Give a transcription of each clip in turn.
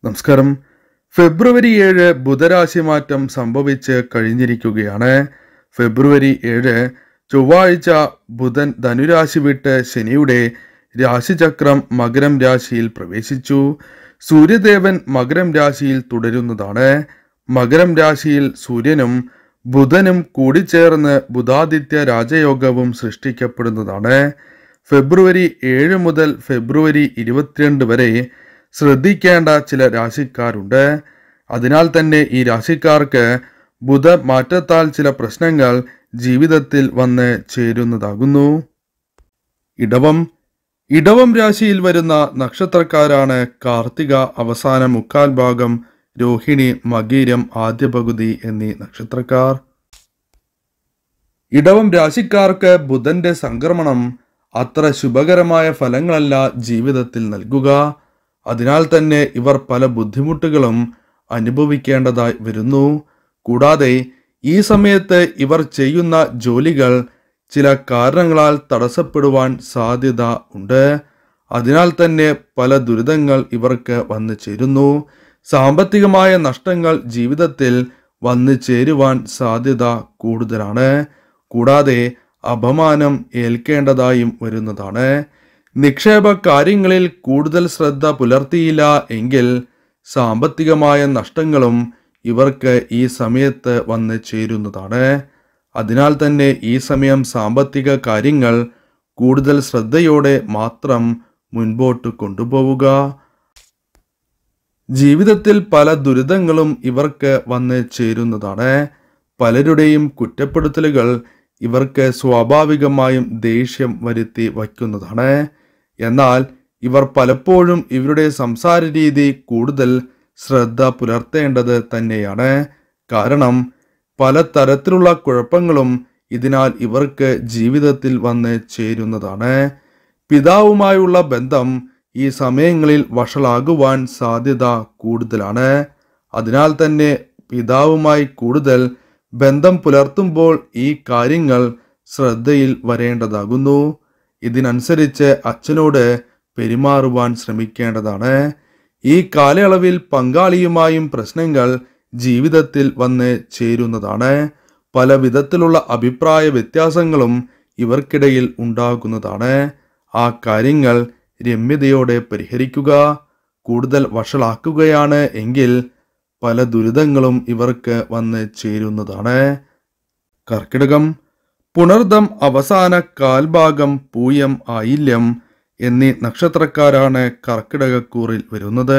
നമസ്കാരം. ഫെബ്രുവരി 7 ബുധരാശി മാറ്റം സംഭവിച്ച് കഴിഞ്ഞിരിക്കുകയാണ്. ഫെബ്രുവരി 7 ചൊവ്വാഴ്ച ബുധൻ ധനുരാശി വിട്ട് ശനിയുടെ രാശിചക്രം മകരം രാശിയിൽ പ്രവേശിച്ചു. സൂര്യദേവൻ മകരം രാശിയിൽ തുടരുന്നതാണ്. മകരം രാശിയിൽ സൂര്യനും ബുധനും കൂടിച്ചേർന്ന് ബുധാദിത്യ രാജയോഗവും സൃഷ്ടിക്കപ്പെടുന്നതാണ്. ഫെബ്രുവരി 7 മുതൽ ഫെബ്രുവരി 22 വരെ ശ്രദ്ധിക്കേണ്ട ചില രാശിക്കാരുണ്ട്. അതിനാൽ തന്നെ ഈ രാശിക്കാർക്ക് ബുധ മാറ്റത്താൽ ചില പ്രശ്നങ്ങൾ ജീവിതത്തിൽ വന്ന് ചേരുന്നതാകുന്നു. ഇടവം രാശിയിൽ വരുന്ന നക്ഷത്രക്കാരാണ് കാർത്തിക അവസാന മുക്കാൽ ഭാഗം, രോഹിണി, മകീരം ആദ്യ പകുതി എന്നീ നക്ഷത്രക്കാർ. ഇടവം രാശിക്കാർക്ക് ബുധന്റെ സംക്രമണം അത്ര ശുഭകരമായ ഫലങ്ങളല്ല ജീവിതത്തിൽ നൽകുക. അതിനാൽ തന്നെ ഇവർ പല ബുദ്ധിമുട്ടുകളും അനുഭവിക്കേണ്ടതായി വരുന്നു. കൂടാതെ ഈ സമയത്ത് ഇവർ ചെയ്യുന്ന ജോലികൾ ചില കാരണങ്ങളാൽ തടസ്സപ്പെടുവാൻ സാധ്യത ഉണ്ട്. അതിനാൽ തന്നെ പല ദുരിതങ്ങൾ ഇവർക്ക് വന്നു ചേരുന്നു. സാമ്പത്തികമായ നഷ്ടങ്ങൾ ജീവിതത്തിൽ വന്നു ചേരുവാൻ സാധ്യത കൂടുതലാണ്. കൂടാതെ അപമാനം ഏൽക്കേണ്ടതായും വരുന്നതാണ്. നിക്ഷേപ കാര്യങ്ങളിൽ കൂടുതൽ ശ്രദ്ധ പുലർത്തിയില്ല എങ്കിൽ സാമ്പത്തികമായ നഷ്ടങ്ങളും ഇവർക്ക് ഈ സമയത്ത് വന്ന് ചേരുന്നതാണ്. അതിനാൽ തന്നെ ഈ സമയം സാമ്പത്തിക കാര്യങ്ങൾ കൂടുതൽ ശ്രദ്ധയോടെ മാത്രം മുൻപോട്ട് കൊണ്ടുപോവുക. ജീവിതത്തിൽ പല ദുരിതങ്ങളും ഇവർക്ക് വന്ന് ചേരുന്നതാണ്. പലരുടെയും കുറ്റപ്പെടുത്തലുകൾ ഇവർക്ക് സ്വാഭാവികമായും ദേഷ്യം വരുത്തി വയ്ക്കുന്നതാണ്. എന്നാൽ ഇവർ പലപ്പോഴും ഇവരുടെ സംസാര രീതി കൂടുതൽ ശ്രദ്ധ പുലർത്തേണ്ടത് തന്നെയാണ്. കാരണം പല തരത്തിലുള്ള കുഴപ്പങ്ങളും ഇതിനാൽ ഇവർക്ക് ജീവിതത്തിൽ വന്ന് ചേരുന്നതാണ്. പിതാവുമായുള്ള ബന്ധം ഈ സമയങ്ങളിൽ വഷളാകുവാൻ സാധ്യത കൂടുതലാണ്. അതിനാൽ തന്നെ പിതാവുമായി കൂടുതൽ ബന്ധം പുലർത്തുമ്പോൾ ഈ കാര്യങ്ങൾ ശ്രദ്ധയിൽ വരേണ്ടതാകുന്നു. ഇതിനനുസരിച്ച് അച്ഛനോട് പെരുമാറുവാൻ ശ്രമിക്കേണ്ടതാണ്. ഈ കാലയളവിൽ പങ്കാളിയുമായും പ്രശ്നങ്ങൾ ജീവിതത്തിൽ വന്ന് ചേരുന്നതാണ്. പല വിധത്തിലുള്ള അഭിപ്രായ വ്യത്യാസങ്ങളും ഇവർക്കിടയിൽ ഉണ്ടാകുന്നതാണ്. ആ കാര്യങ്ങൾ രമ്യതയോടെ പരിഹരിക്കുക. കൂടുതൽ വഷളാക്കുകയാണ് എങ്കിൽ പല ദുരിതങ്ങളും ഇവർക്ക് വന്ന് ചേരുന്നതാണ്. കർക്കിടകം, പുണർദം അവസാന കാൽഭാഗം, പൂയം, ആയില്യം എന്നീ നക്ഷത്രക്കാരാണ് കർക്കിടകക്കൂറിൽ വരുന്നത്.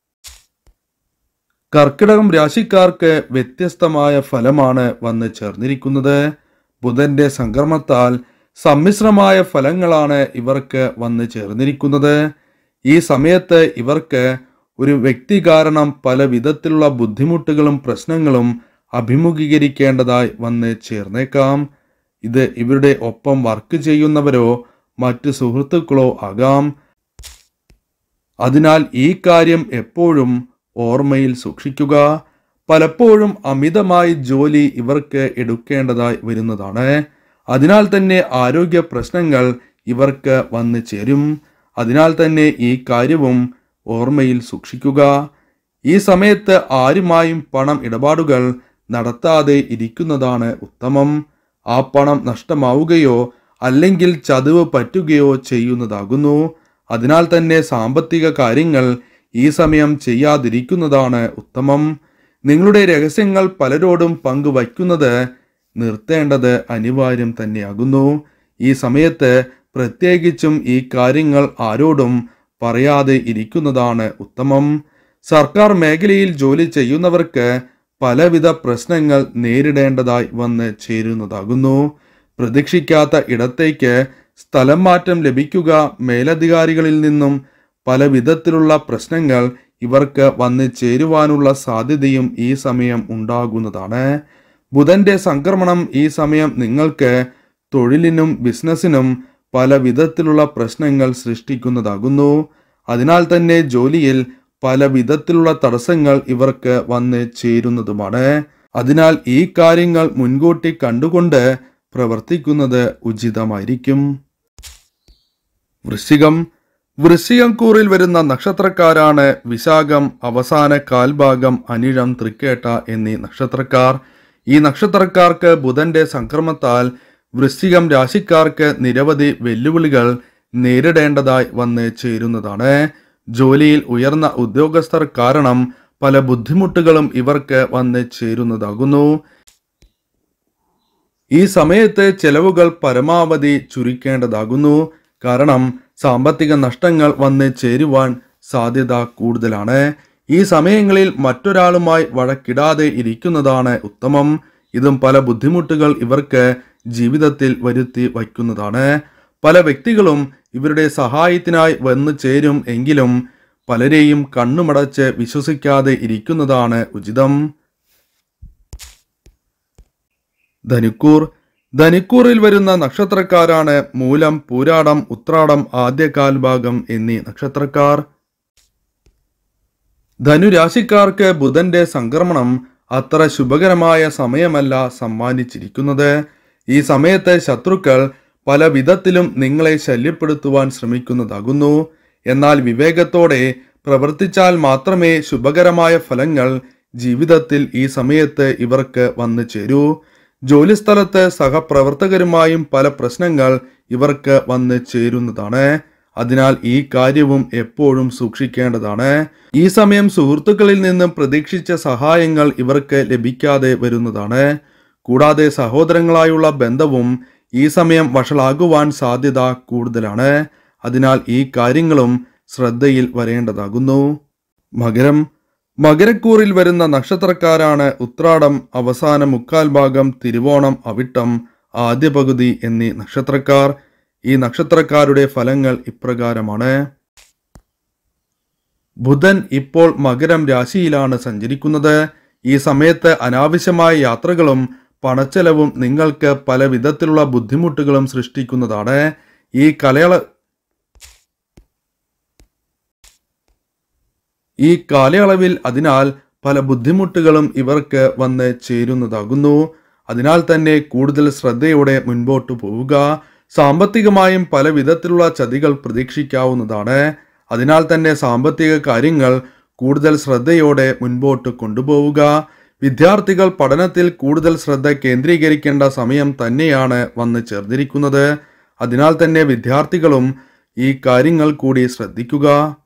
കർക്കിടകം രാശിക്കാർക്ക് വ്യത്യസ്തമായ ഫലമാണ് വന്ന് ചേർന്നിരിക്കുന്നത്. ബുധന്റെ സംക്രമത്താൽ സമ്മിശ്രമായ ഫലങ്ങളാണ് ഇവർക്ക് വന്ന് ചേർന്നിരിക്കുന്നത്. ഈ സമയത്ത് ഇവർക്ക് ഒരു വ്യക്തി കാരണം പല വിധത്തിലുള്ള ബുദ്ധിമുട്ടുകളും പ്രശ്നങ്ങളും അഭിമുഖീകരിക്കേണ്ടതായി വന്ന് ചേർന്നേക്കാം. ഇത് ഇവരുടെ ഒപ്പം വർക്ക് ചെയ്യുന്നവരോ മറ്റു സുഹൃത്തുക്കളോ ആകാം. അതിനാൽ ഈ കാര്യം എപ്പോഴും ഓർമ്മയിൽ സൂക്ഷിക്കുക. പലപ്പോഴും അമിതമായി ജോലി ഇവർക്ക് എടുക്കേണ്ടതായി വരുന്നതാണ്. അതിനാൽ തന്നെ ആരോഗ്യ പ്രശ്നങ്ങൾ ഇവർക്ക് വന്നു ചേരും. അതിനാൽ തന്നെ ഈ കാര്യവും ഓർമ്മയിൽ സൂക്ഷിക്കുക. ഈ സമയത്ത് ആരുമായും പണം ഇടപാടുകൾ നടത്താതെ ഇരിക്കുന്നതാണ് ഉത്തമം. ആ പണം നഷ്ടമാവുകയോ അല്ലെങ്കിൽ ചതിവ് പറ്റുകയോ ചെയ്യുന്നതാകുന്നു. അതിനാൽ തന്നെ സാമ്പത്തിക കാര്യങ്ങൾ ഈ സമയം ചെയ്യാതിരിക്കുന്നതാണ് ഉത്തമം. നിങ്ങളുടെ രഹസ്യങ്ങൾ പലരോടും പങ്കുവയ്ക്കുന്നത് നിർത്തേണ്ടത് അനിവാര്യം തന്നെയാകുന്നു. ഈ സമയത്ത് പ്രത്യേകിച്ചും ഈ കാര്യങ്ങൾ ആരോടും പറയാതെ ഇരിക്കുന്നതാണ് ഉത്തമം. സർക്കാർ മേഖലയിൽ ജോലി ചെയ്യുന്നവർക്ക് പലവിധ പ്രശ്നങ്ങൾ നേരിടേണ്ടതായി വന്ന് ചേരുന്നതാകുന്നു. പ്രതീക്ഷിക്കാത്ത ഇടത്തേക്ക് സ്ഥലം മാറ്റം ലഭിക്കുക, മേലധികാരികളിൽ നിന്നും പല വിധത്തിലുള്ള പ്രശ്നങ്ങൾ ഇവർക്ക് വന്ന് ചേരുവാനുള്ള സാധ്യതയും ഈ സമയം ഉണ്ടാകുന്നതാണ്. ബുധന്റെ സംക്രമണം ഈ സമയം നിങ്ങൾക്ക് തൊഴിലിനും ബിസിനസ്സിനും പല വിധത്തിലുള്ള പ്രശ്നങ്ങൾ സൃഷ്ടിക്കുന്നതാകുന്നു. അതിനാൽ തന്നെ ജോലിയിൽ പല വിധത്തിലുള്ള തടസ്സങ്ങൾ ഇവർക്ക് വന്ന് ചേരുന്നതുമാണ്. അതിനാൽ ഈ കാര്യങ്ങൾ മുൻകൂട്ടി കണ്ടുകൊണ്ട് പ്രവർത്തിക്കുന്നത് ഉചിതമായിരിക്കും. വൃശ്ചികം, വൃശ്ചികം കൂറിൽ വരുന്ന നക്ഷത്രക്കാരാണ് വിശാഖം, അവസാന കാൽഭാഗം, അനിഴം, തൃക്കേട്ട എന്നീ നക്ഷത്രക്കാർ. ഈ നക്ഷത്രക്കാർക്ക് ബുധന്റെ സംക്രമത്താൽ വൃശ്ചികം രാശിക്കാർക്ക് നിരവധി വെല്ലുവിളികൾ നേരിടേണ്ടതായി വന്ന് ചേരുന്നതാണ്. ജോലിയിൽ ഉയർന്ന ഉദ്യോഗസ്ഥർ കാരണം പല ബുദ്ധിമുട്ടുകളും ഇവർക്ക് വന്ന് ചേരുന്നതാകുന്നു. ഈ സമയത്ത് ചെലവുകൾ പരമാവധി ചുരുക്കേണ്ടതാകുന്നു. കാരണം സാമ്പത്തിക നഷ്ടങ്ങൾ വന്ന് ചേരുവാൻ സാധ്യത കൂടുതലാണ്. ഈ സമയങ്ങളിൽ മറ്റൊരാളുമായി വഴക്കിടാതെ ഇരിക്കുന്നതാണ് ഉത്തമം. ഇതും പല ബുദ്ധിമുട്ടുകൾ ഇവർക്ക് ജീവിതത്തിൽ വരുത്തി വയ്ക്കുന്നതാണ്. പല വ്യക്തികളും ഇവരുടെ സഹായത്തിനായി വന്നു ചേരും എങ്കിലും പലരെയും കണ്ണുമടച്ച് വിശ്വസിക്കാതെ ഇരിക്കുന്നതാണ് ഉചിതം. ധനുക്കൂർ. ധനുക്കൂറിൽ വരുന്ന നക്ഷത്രക്കാരാണ് മൂലം, പൂരാടം, ഉത്രാടം, ആദ്യ കാൽഭാഗം എന്നീ നക്ഷത്രക്കാർ. ധനുരാശിക്കാർക്ക് ബുധന്റെ സംക്രമണം അത്ര ശുഭകരമായ സമയമല്ല സമ്മാനിച്ചിരിക്കുന്നത്. ഈ സമയത്ത് ശത്രുക്കൾ പല വിധത്തിലും നിങ്ങളെ ശല്യപ്പെടുത്തുവാൻ ശ്രമിക്കുന്നതാകുന്നു. എന്നാൽ വിവേകത്തോടെ പ്രവർത്തിച്ചാൽ മാത്രമേ ശുഭകരമായ ഫലങ്ങൾ ജീവിതത്തിൽ ഈ സമയത്ത് ഇവർക്ക് വന്നു ചേരൂ. ജോലിസ്ഥലത്ത് സഹപ്രവർത്തകരുമായും പല പ്രശ്നങ്ങൾ ഇവർക്ക് വന്ന് ചേരുന്നതാണ്. അതിനാൽ ഈ കാര്യവും എപ്പോഴും സൂക്ഷിക്കേണ്ടതാണ്. ഈ സമയം സുഹൃത്തുക്കളിൽ നിന്നും പ്രതീക്ഷിച്ച സഹായങ്ങൾ ഇവർക്ക് ലഭിക്കാതെ വരുന്നതാണ്. കൂടാതെ സഹോദരങ്ങളായുള്ള ബന്ധവും ഈ സമയം വഷളാകുവാൻ സാധ്യത കൂടുതലാണ്. അതിനാൽ ഈ കാര്യങ്ങളും ശ്രദ്ധയിൽ വരേണ്ടതാകുന്നു. മകരം. മകരക്കൂറിൽ വരുന്ന നക്ഷത്രക്കാരാണ് ഉത്രാടം, അവസാന മുക്കാൽ ഭാഗം, തിരുവോണം, അവിട്ടം, ആദ്യ പകുതി എന്നീ നക്ഷത്രക്കാർ. ഈ നക്ഷത്രക്കാരുടെ ഫലങ്ങൾ ഇപ്രകാരമാണ്. ബുധൻ ഇപ്പോൾ മകരം രാശിയിലാണ് സഞ്ചരിക്കുന്നത്. ഈ സമയത്ത് അനാവശ്യമായ യാത്രകളും പണച്ചെലവും നിങ്ങൾക്ക് പല വിധത്തിലുള്ള ബുദ്ധിമുട്ടുകളും സൃഷ്ടിക്കുന്നതാണ്. ഈ കാലയളവിൽ അതിനാൽ പല ബുദ്ധിമുട്ടുകളും ഇവർക്ക് വന്ന് ചേരുന്നതാകുന്നു. അതിനാൽ തന്നെ കൂടുതൽ ശ്രദ്ധയോടെ മുൻപോട്ട് പോവുക. സാമ്പത്തികമായും പല വിധത്തിലുള്ള ചതികൾ പ്രതീക്ഷിക്കാവുന്നതാണ്. അതിനാൽ തന്നെ സാമ്പത്തിക കാര്യങ്ങൾ കൂടുതൽ ശ്രദ്ധയോടെ മുൻപോട്ട് കൊണ്ടുപോവുക. വിദ്യാർത്ഥികൾ പഠനത്തിൽ കൂടുതൽ ശ്രദ്ധ കേന്ദ്രീകരിക്കേണ്ട സമയം തന്നെയാണ് വന്ന് ചേർന്നിരിക്കുന്നത്. അതിനാൽ തന്നെ വിദ്യാർത്ഥികളും ഈ കാര്യങ്ങൾ കൂടി ശ്രദ്ധിക്കുക.